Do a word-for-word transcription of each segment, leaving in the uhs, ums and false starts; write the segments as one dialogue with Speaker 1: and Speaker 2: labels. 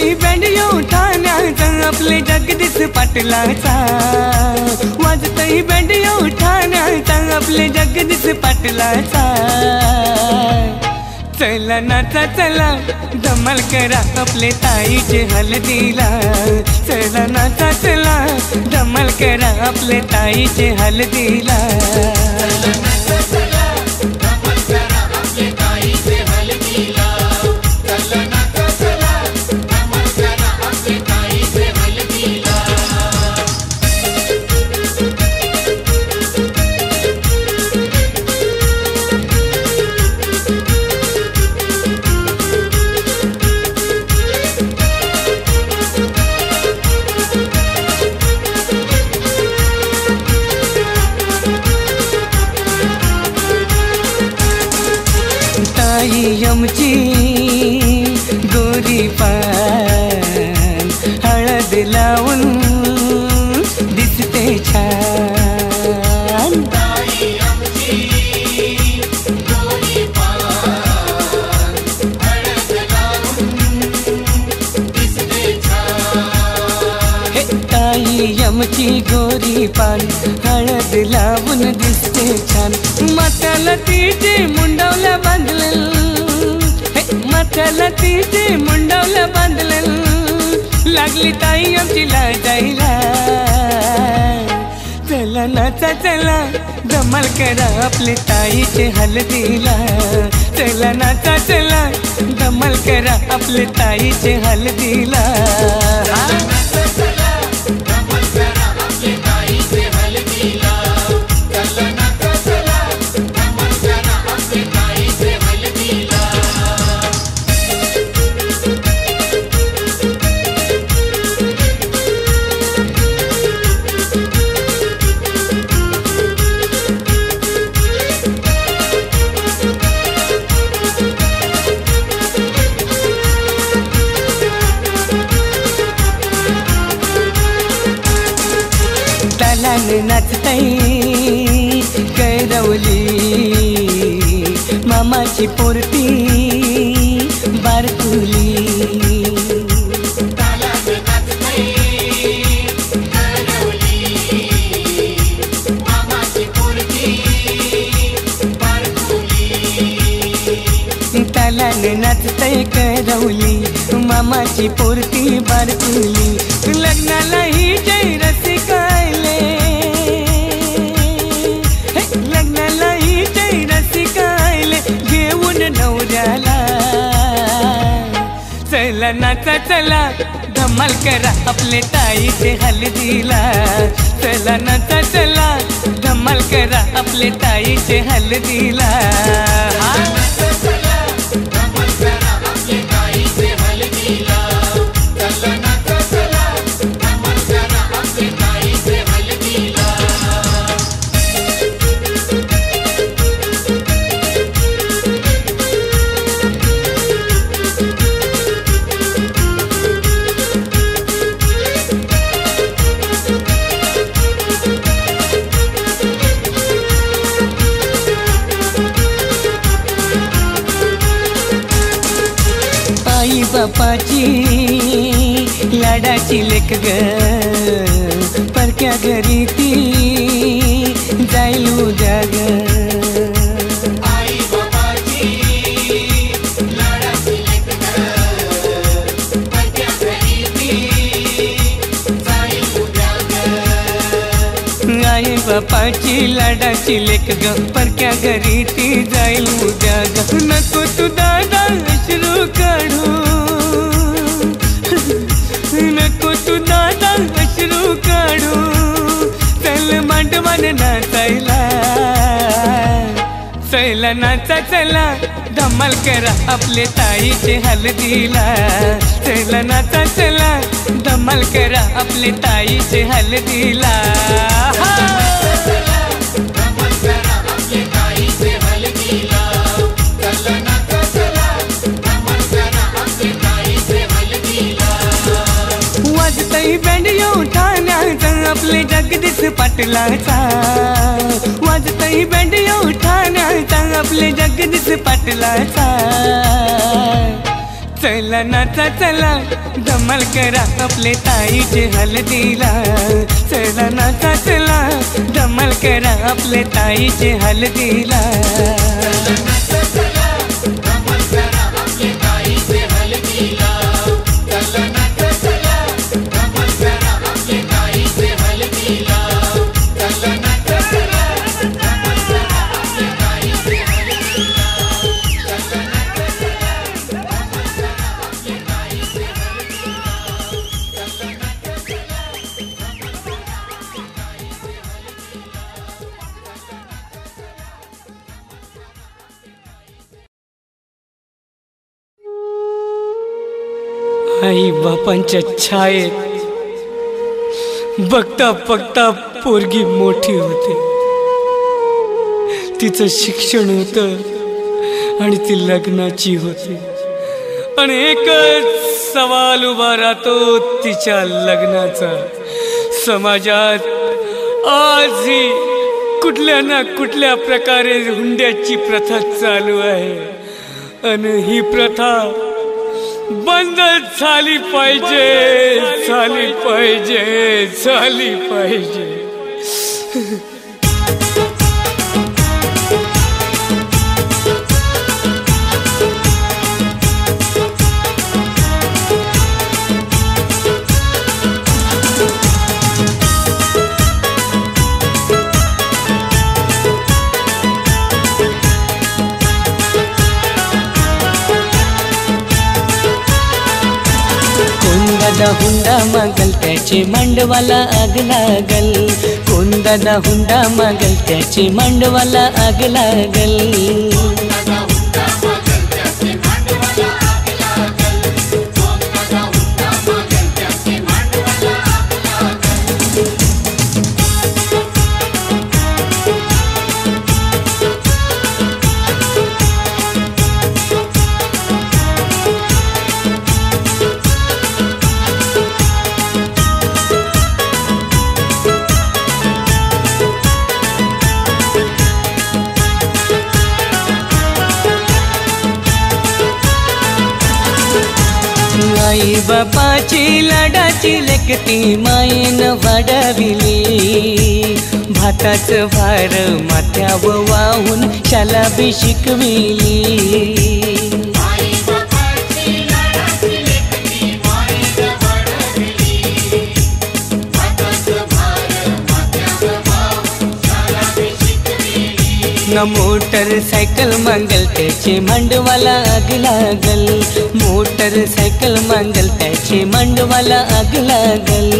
Speaker 1: वाजतही बँडियो ठाण्याचा आपले जगदीश पाटलाचा, वाजतही बँडियो ठाण्याचा आपले जगदीश पाटलाचा। चला नाचा चला धमाल करा आपले ताईचे हळदीला, चला नाचा चला धमाल करा आपले ताईचे हळदीला। ताई आमची गोरी पान हळद लावून दिसते छान। ताई आमची गोरी पान हळद लावून दिसते छान। हे ताई आमची गोरी पान हळद लावून दिसते छान। माथ्याला तिचे मुंडवल्या बांधलेल, माथ्याला तिचे मुंडवल्या बांधलेल, लागली ताई आमची लाजायला। चला नाचा चला धमाल करा आपले ताईचे हळदीला, चला नाचा चला धमाल करा आपले ताईचे हळदीला। नाचताई कैरवली मामाची पोरती बारकुली। तालाने नाचताई कैरवली मामाची पोरती बारकुली। लग्नाला ही जय रसिकायले, लग्नाला ही जय रसिकायले घेऊन नवऱ्याला। चला नाचा चला धमाल करा आपले ताईचे हळदीला, चला नाचा चला धमाल करा आपले ताईचे हळदीला। आई बापाची लाडाची लेक ग, परक्या घरी ती जाईल उद्या ग। आई बापाची लाडाची लेक ग, परक्या घरी ती जाईल उद्या ग। आई बापाची लाडाची लेक ग, परक्या घरी ती जाईल उद्या ग। नको तू दादा अश्रू काढू, नको तू दादा अश्रू काढू, चल मांडवान नाचायला। चला नाचा चला धमाल करा आपले ताईचे हळदीला, चला नाचा चला धमाल करा आपले ताईचे हळदीला। वाजतही बँडियो ठाण्याचा आपले जगदीश पाटलाचा, वाजतही बँडियो ठाण्याचा आपले जगदीश पाटलाचा। चला नाचा चला धमाल करा आपले ताईचे हळदीला, चला नाचा चला धमाल करा आपले ताईचे हळदीला. आई बापांच्या छायेत बघता बघता पोरगी मोठी होते. तिचं शिक्षण होतं आणि ती लग्नाची होती. आणि एकच सवाल उभा राहतो तिच्या लग्नाचा. समाजात आजही कुठल्या ना कुठल्या प्रकारे हुंड्याची प्रथा चालू आहे. आणि ही प्रथा बंद झाली पाहिजे, झाली पाहिजे, झाली पाहिजे. दादा हुंडा मागल त्याचे मांडवाला आग लागल. कोण दादा हुंडा मागल त्याचे मांडवाला आग लागल. आई बापाची लाडाची लेकती मायेन वाढविली. भाताचं भार माथ्यावर वाहून शाला बी शिकविली. न मोटरसायकल मांगल त्याचे मांडवाला आग लागल. मोटरसायकल मांगल त्याचे मांडवाला आग लागल.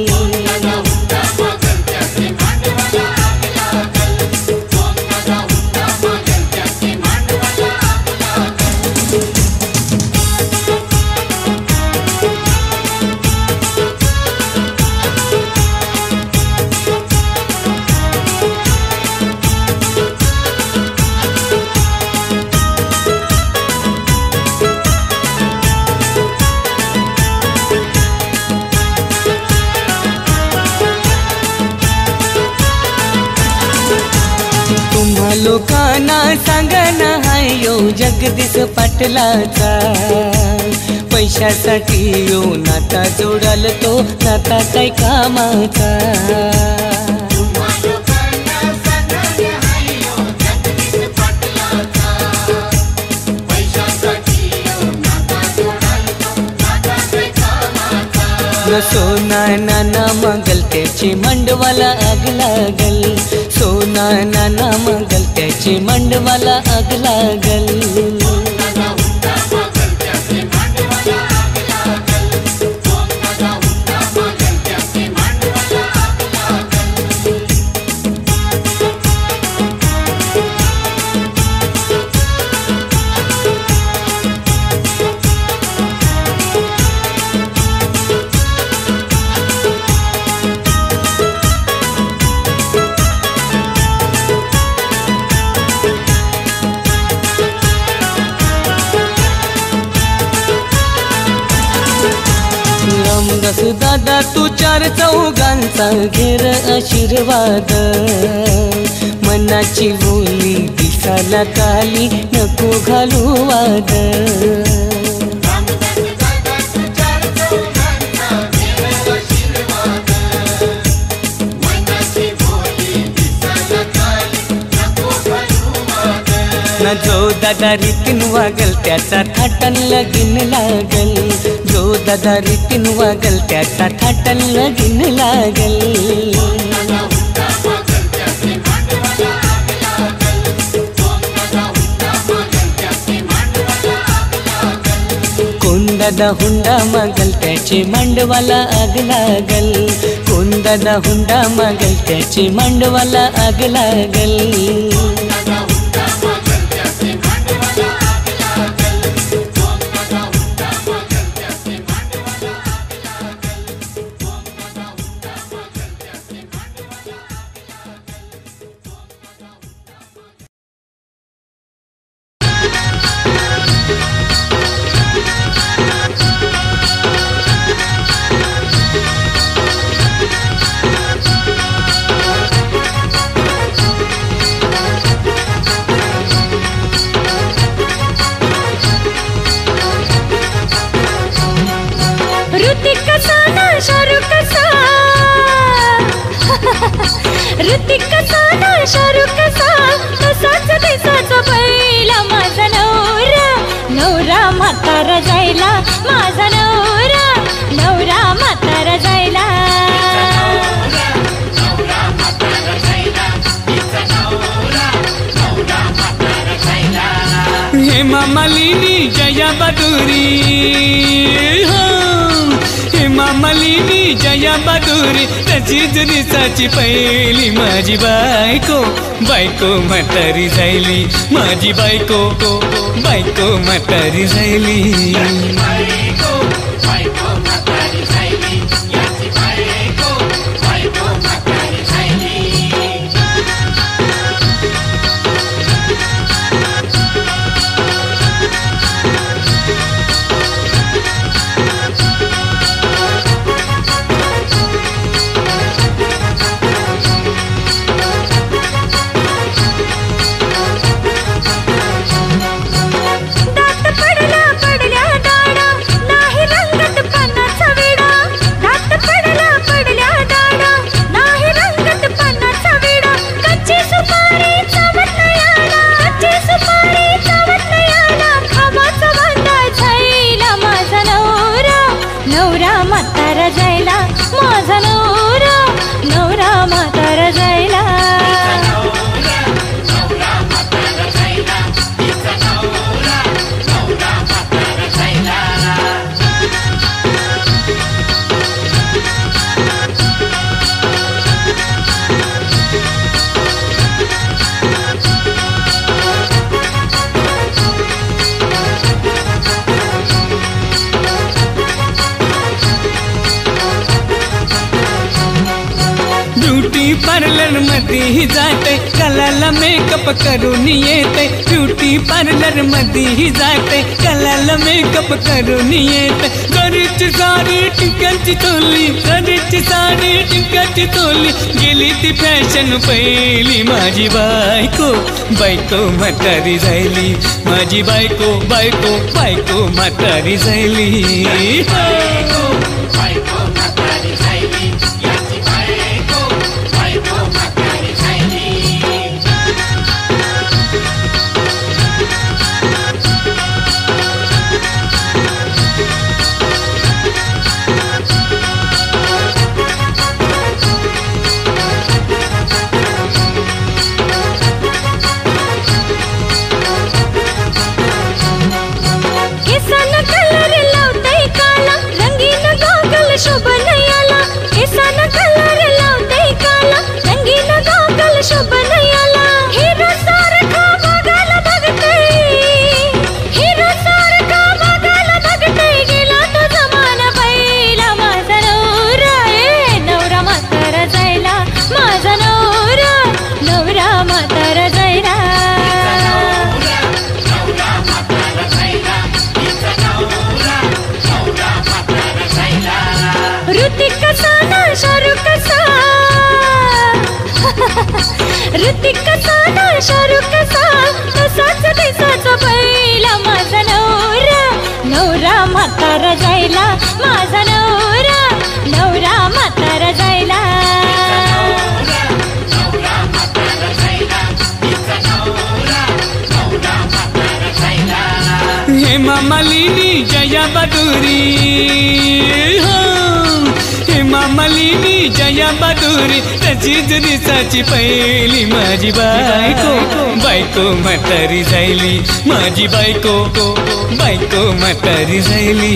Speaker 1: लोकांना सांगना हाय यो जगदीश पाटलाचा. पैशासाठी यो नाता जोडाल तो नाता काय कामाचा. सोना नाना मंगल त्याचे मांडवाला आग लागल. सोना नाना मंगल त्याचे मांडवाला आग लागल. दादा तू चार चौघांचा घेर आशीर्वाद. मनाची बोली दिसाला काली नको घालू वाद. जो दादा रीतीन वागल त्याचा थाटन लगीन लागल, जो दादा रीतीन वागल त्याचा थाटन लगीन लागल. कोण दादा हुंडा मागल त्याचे मांडवाला आग लागल, कोण दादा हुंडा मागल त्याचे मांडवाला आग लागल.
Speaker 2: ऋतिक कसा ना शाहरुख कसा, तसाच दिसाचा पहिला माझा नवरा. नवरा म्हातारा जायला, माझा नवरा, नवरा म्हातारा जायला.
Speaker 1: हेमा मालिनी जया बहादुरी, हेमा मालिनी जया बहादुरी, तशीच दिसाची पहिली माझी बायको. बायको म्हातारी जायली, माझी बायको, बायको म्हातारी जायली. पार्लर मध्ये जाते, कलाला मेकअप करून येते. ब्युटी पार्लर मध्ये जाते, कलाला मेकअप करून येते. घरीची साडी टिक्याची चोली, घरीची साडी टिक्याची चोली, गेली ती फॅशन पहिली माझी बायको. बायको म्हातारी जायली, माझी बायको, बायको, बायको म्हातारी जायली.
Speaker 2: ऋतिक कसा ना शाहरुख कसा, तसाच दिसाचा पहिला माझा नवरा. नवरा म्हातारा जायला, माझा नवरा, नवरा म्हातारा जायला. नवरा म्हातारा जायला, तिचा नवरा, नवरा
Speaker 1: हेमा मालिनी जया बहादुरी हो हेमा मालिनी जया बहादुरी तशीच दिसाची पहिली माझी बायको बायको म्हातारी झाली माझी बायको बायको म्हातारी झाली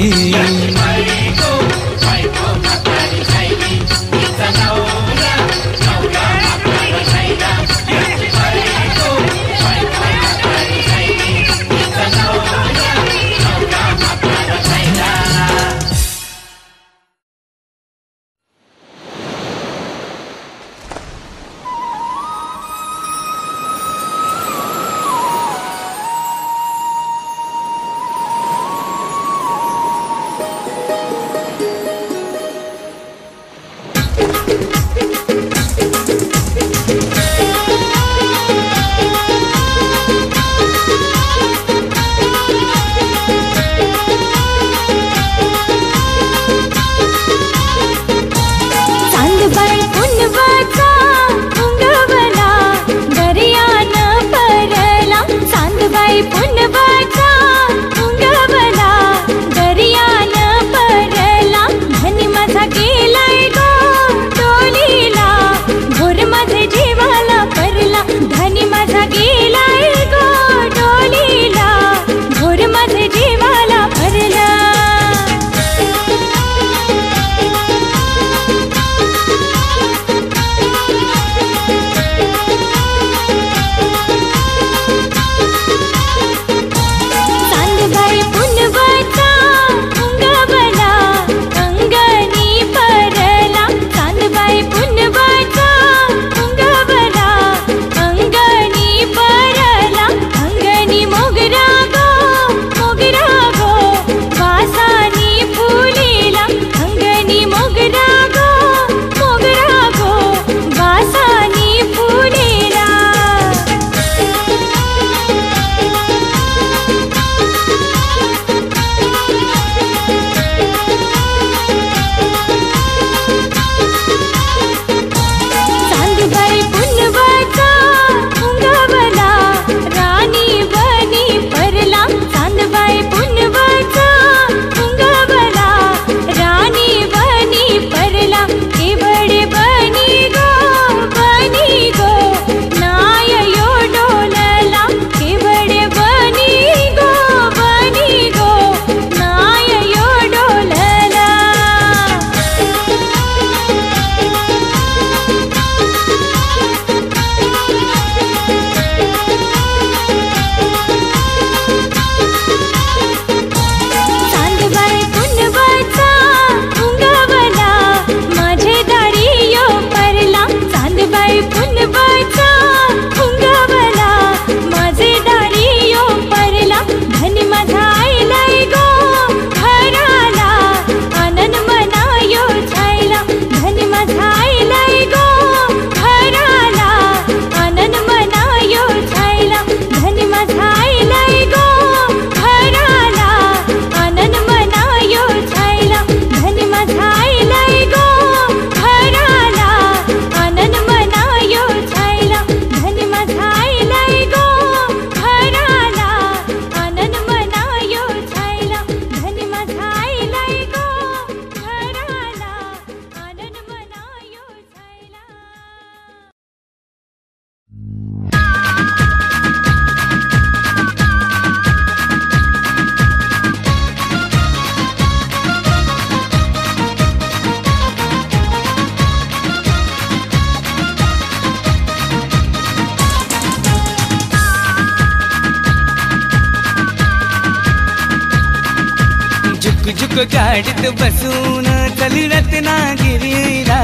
Speaker 1: झुक गाडीत बसून चली रत्नागिरीला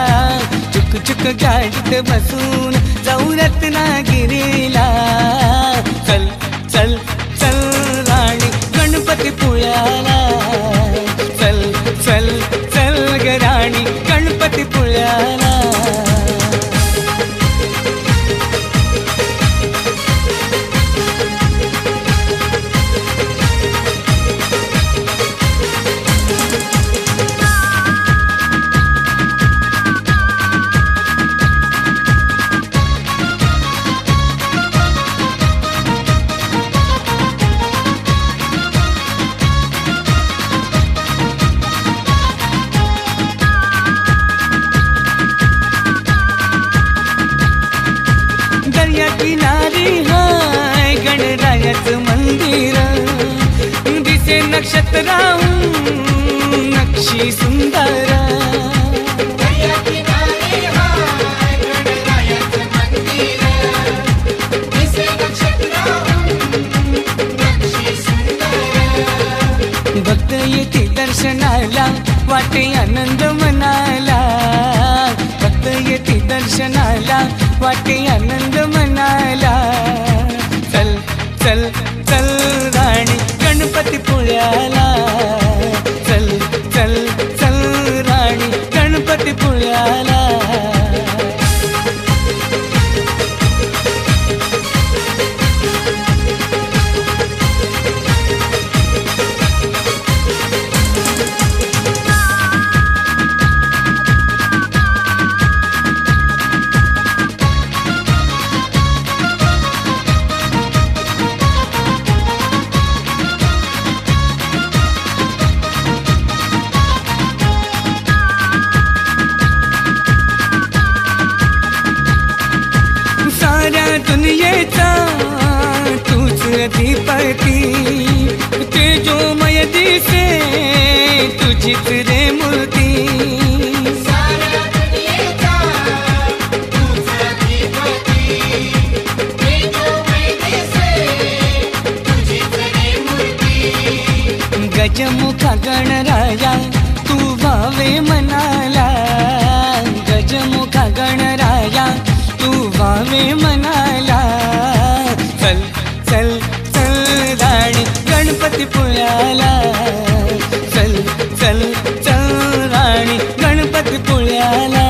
Speaker 1: झुक झुक गाडीत बसून जाऊ रत्नागिरीला चल चल चल राणी गणपती पुळ्याला चल चल चल ग राणी गणपती पुळ्याला कक्षत राहून नक्षी सुंदर भक्त येते दर्शनाला वाटे आनंद मनाला भक्त येते दर्शनाला वाटे आनंद मनाला चल चल चल राणी गणपती पुळ्याला चल चल चल राणी गणपती पुळ्याला दुनियेचा तूच अधिपती तेजोमय दिसे तुझीच रे मूर्ती
Speaker 3: साऱ्या दुनियेचा तूच अधिपती तेजोमय दिसे तुझीच रे मूर्ती
Speaker 1: गजमुखा गणराया तू व्हावे मनाला गजमुखा गणराया तू व्हावे मनाला चल चल चल राणी गणपती पुळ्याला चल चल चल राणी गणपती पुळ्याला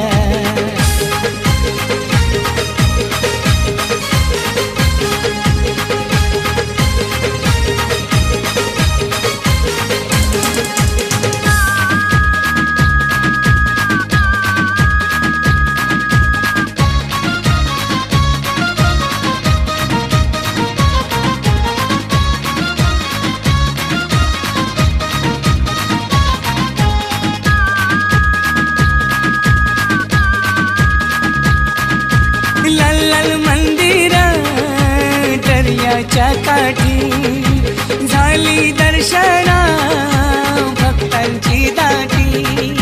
Speaker 1: दर्याच्या काठी झाली दर्शना भक्तांची दाटी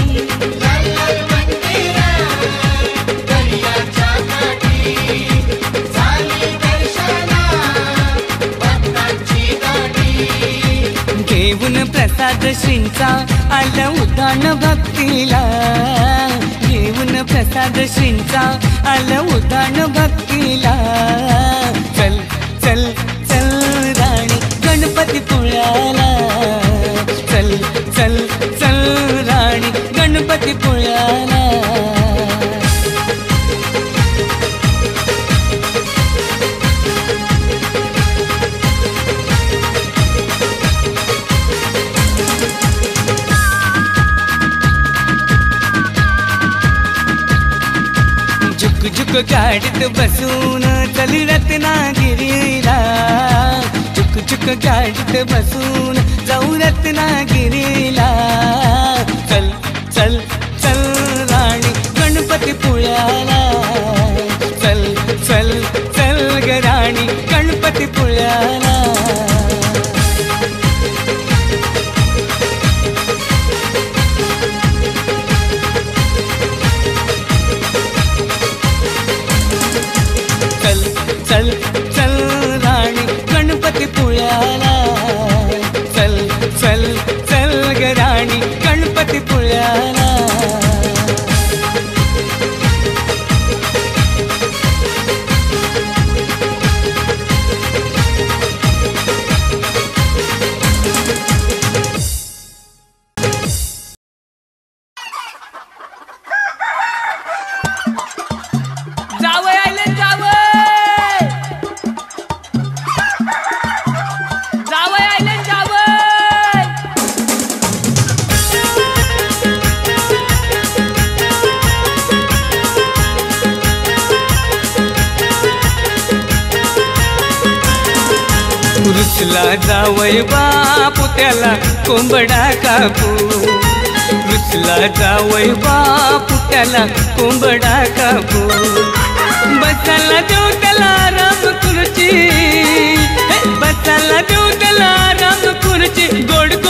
Speaker 3: दर्याच्या काठी झाली दर्शना भक्तांची दाटी
Speaker 1: घेऊन प्रसाद श्रींचा आलं उदान भक्तीला घेऊन प्रसाद श्रींचा आलं उदान भक्तीला चल चल चल राणी गणपती पुळ्याला चल चल चल राणी गणपती पुळ्याला झुक झुक गाडीत बसून चल रत्नागिरीला झुक झुक गाडीत बसून जाऊ रत्नागिरीला चल चल चल राणी गणपती पुळ्याला चल चल चल ग राणी गणपती पुळ्याला चल चल चल राणी गणपती पुळ्याला चल चल चल ग राणी गणपती पुळ्याला रुसला जावय बापू त्याला कोंबडा कापू रुसला जावय बापू त्याला कोंबडा कापू बसाला देऊ त्याला राम खुर्ची बसाला देऊ त्याला राम खुर्ची गोड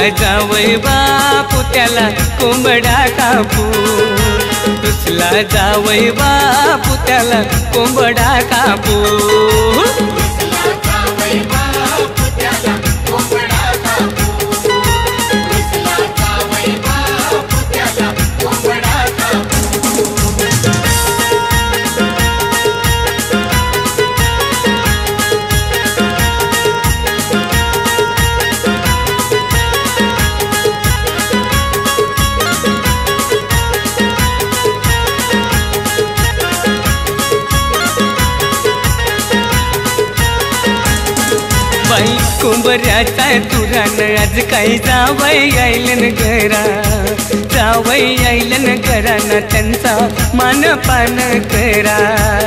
Speaker 1: जावई बापू त्याला कोंबडा कापू रुसला जावई बापू त्याला कोंबडा कापू बाई कोंबऱ्याचा तुरान आज काही जावई यायलन घरा जावई यायलन घराना त्यांचा मानपान करा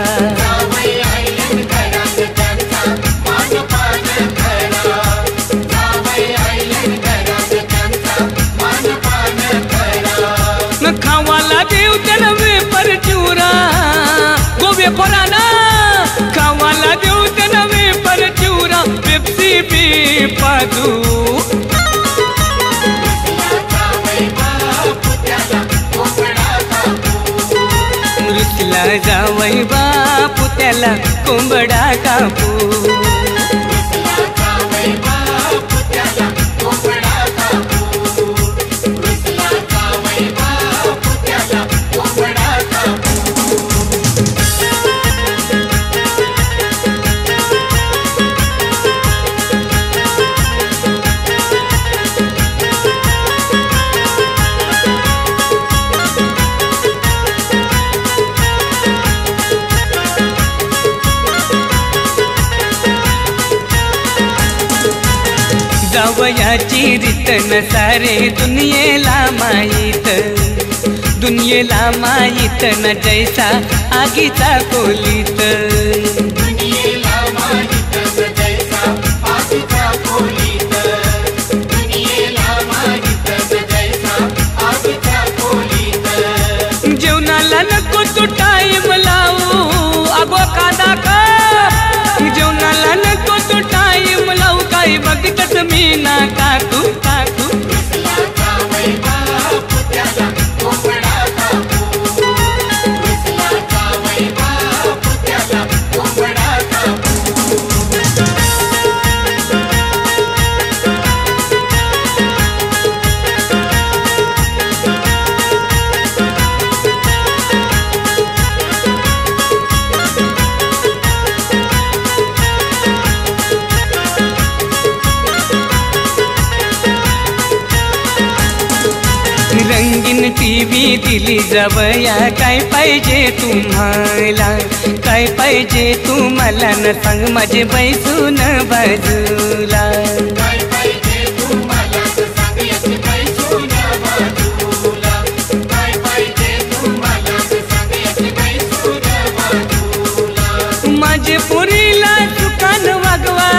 Speaker 1: न खावाला देव त्याला वेपर चुरा गोबे पोराना खावाला देव त्याला वेपर चुरा पेप्सी पी पाजू रुसला जावई बापू त्याला कोंबडा कापू जावयाची रीत न सारे दुनियेला माहीत दुनियेला माहीत न जैसा आगीचा कोलीत जेवणाला नको तू टाईम लावू अगो कादा का जेवणाला नको तू टाईम लावू काही बघतच मी ना काकू काकू रंगीन टीव्ही दिली जावया काय पाहिजे तुम्हाला काय पाहिजे तुम्हाला न सांग माझे बैसून बाजूला माझे पुरीला दुकान वागवा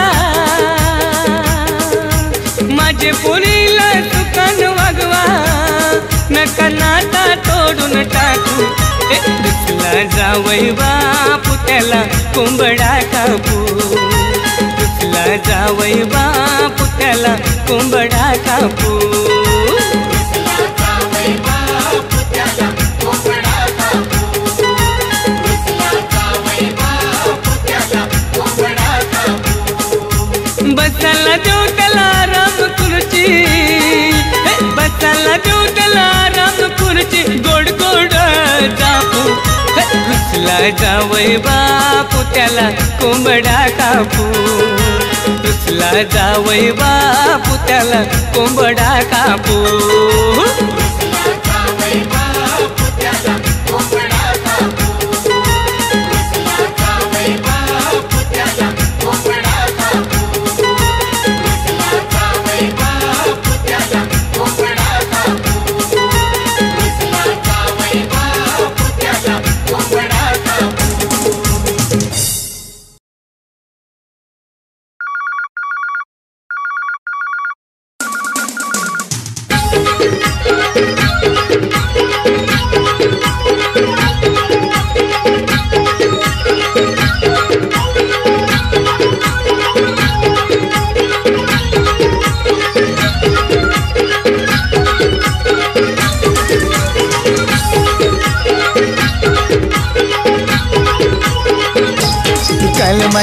Speaker 1: माझे पुरीला दुकान वागवा नका नाता तोडून टाकू रुसला जावई बापू त्याला कोंबडा कापू रुसला जावई बापू त्याला कोंबडा कापू बसाला देऊ त्याला राम खुर्ची बसाला देऊ त्याला राम खुर्ची गोड गोड जापू रुसला जावई बापू त्याला कोंबडा कापू रुसला जावई बापू त्याला कोंबडा कापू
Speaker 2: Thank you.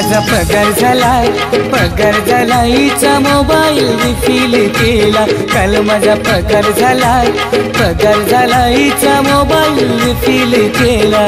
Speaker 1: माझा पगार झाला पगार झाला हिचा मोबाईल रिफिल केला काल माझा पगार झाला पगार झाला हिचा मोबाईल रिफिल केला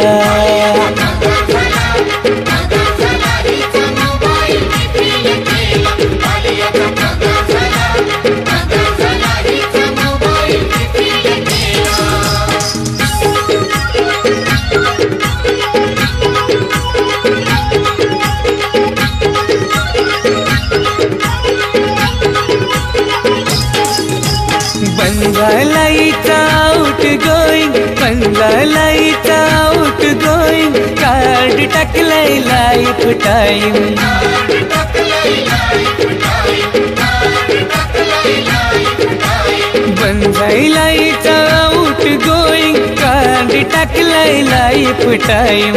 Speaker 1: बंगालाईचा आउट गोईंग बंगालाईचा आउट गोईंग कार्ड टाकलंय लाईफ टाईम बंगालाईचा आउट गोईंग कार्ड टाकलंय लाईफ टाईम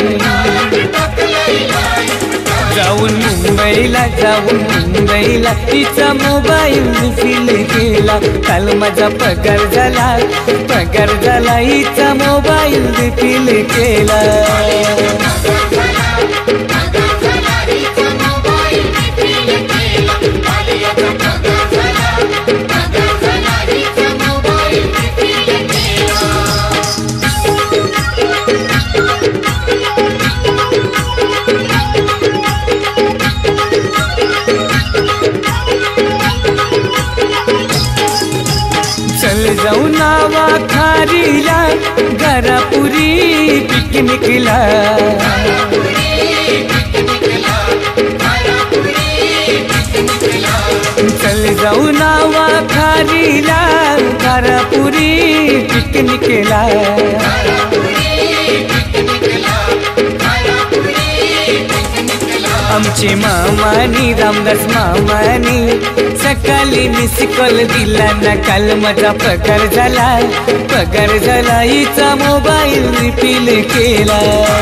Speaker 1: जाऊन मुंबईला जाऊन मुंबईला तिचा मोबाईल रिफिल केला काल माझा पगार झाला पगार झाला हिचा मोबाईल रिफिल केला चल जाऊ नावा खारीला घरापुरी पिकनिकला चल जाऊ नावा खारीला घरापुरी पिकनिकला आमचे मामानी रामदास मामानी सकाळी मिस कॉल दिला ना काल माझा पगार झाला पगार झाला हिचा मोबाईल रिफिल केला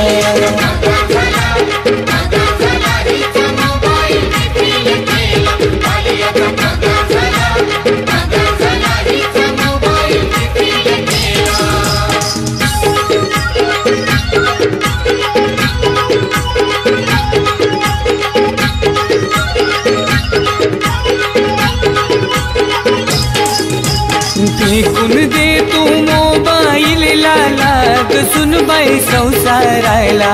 Speaker 1: फेकून दे तू मोबाईल लाला ग सुन बाई संसाराला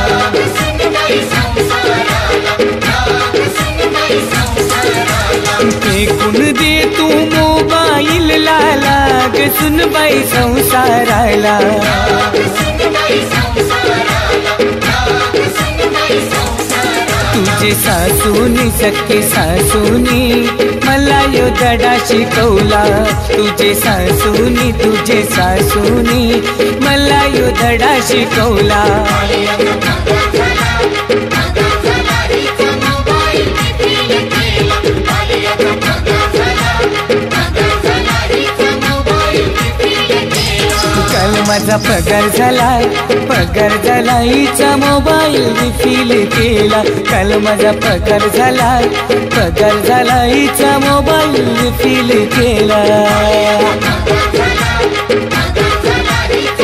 Speaker 1: फेकून दे तू मोबाईल लाला ग सुन बाई संसाराला तुझे सासूनी सख्खे सासूनी मला यो धडा शिकवला तुझे सासूनी तुझे सासूनी मला यो धडा शिकवला काल माझा पगार झाला पगार झाला हिचा मोबाईल रिफिल केला काल माझा पगार झाला पगार झाला हिचा मोबाईल रिफिल केला